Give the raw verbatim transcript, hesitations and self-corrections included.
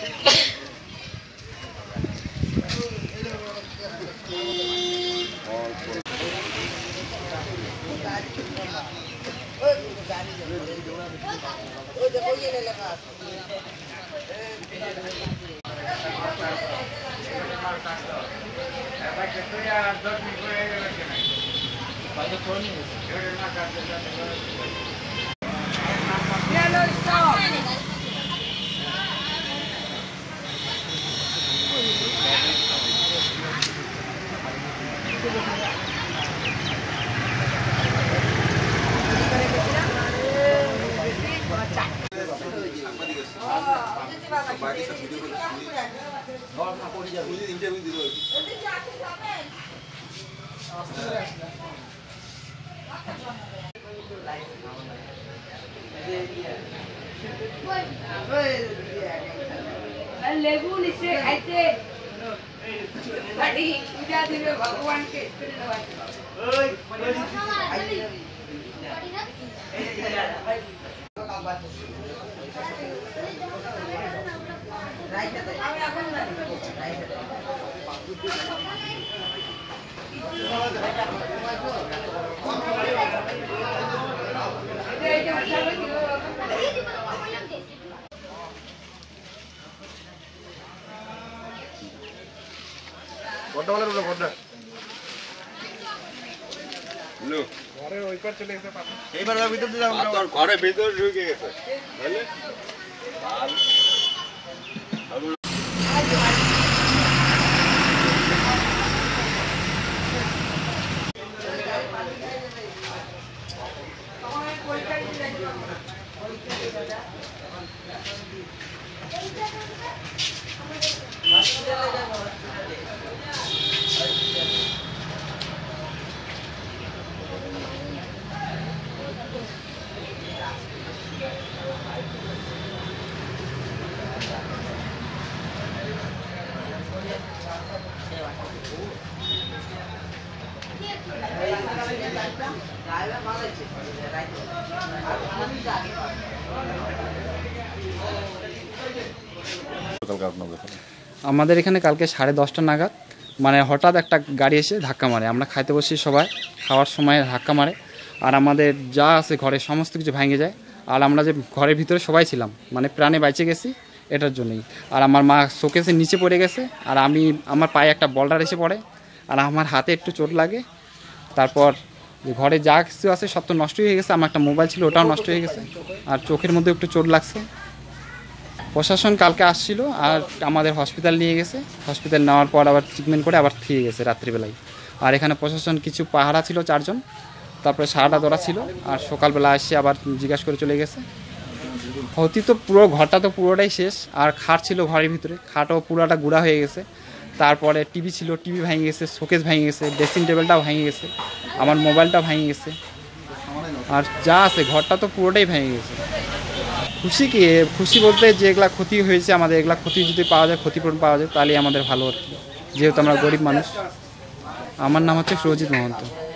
लेबू निचे खाइते बड़ी पूजा दिवे भगवान के ओए বড় বড় রুলো বড় লো ঘরে ওই পার চলে গেছে পাপা এইবার ওর ভিতর দিয়ে আমরা তোর ঘরে ভিতর ঢুকে গেছে বুঝলে আমাদের এখানে কালকে সাড়ে দশটা নাগাদ মানে হঠাৎ একটা গাড়ি এসে ধাক্কা মারে। আমরা খাইতে বসি, সবাই খাওয়ার সময় ধাক্কা মারে আর আমাদের যা আছে ঘরে সমস্ত কিছু ভেঙে যায়। আর আমরা যে ঘরের ভিতরে সবাই ছিলাম মানে প্রাণে বেঁচে গেছি এটার জন্যই। আর আমার মা শোকেসের নিচে পড়ে গেছে আর আমি আমার পায়ে একটা বলডার এসে পড়ে আর আমার হাতে একটু চোট লাগে। তারপর ঘরে যা কিছু আছে সব তো নষ্ট হয়ে গেছে। আমার একটা মোবাইল ছিল ওটাও নষ্ট হয়ে গেছে আর চোখের মধ্যে একটু চোট লাগছে। প্রশাসন কালকে আসছিল আর আমাদের হসপিটাল নিয়ে গেছে। হসপিটাল নেওয়ার পর আবার ট্রিটমেন্ট করে আবার ফিরে গেছে রাত্রিবেলায়। আর এখানে প্রশাসন কিছু পাহারা ছিল চারজন, তারপরে সারাটা ধরা ছিল আর সকালবেলা এসে আবার জিজ্ঞাসা করে চলে গেছে। ক্ষতি তো পুরো ঘরটা তো পুরোটাই শেষ। আর খাট ছিল ঘরের ভিতরে, খাটও পুরোটা গুঁড়া হয়ে গেছে। তারপরে টিভি ছিল, টিভি ভেঙে গেছে, শোকেস ভেঙে গেছে, ড্রেসিং টেবিলটাও ভেঙে গেছে, আমার মোবাইলটাও ভেঙে গেছে। আর যা আছে ঘরটা তো পুরোটাই ভেঙে গেছে। খুশি কি, খুশি বলতে যেগুলা ক্ষতি হয়েছে আমাদের, এগুলা ক্ষতি যদি পাওয়া যায়, ক্ষতিপূরণ পাওয়া যায় তাহলে আমাদের ভালো আর কি, যেহেতু আমরা গরিব মানুষ। আমার নাম হচ্ছে সুরজিৎ মহন্ত।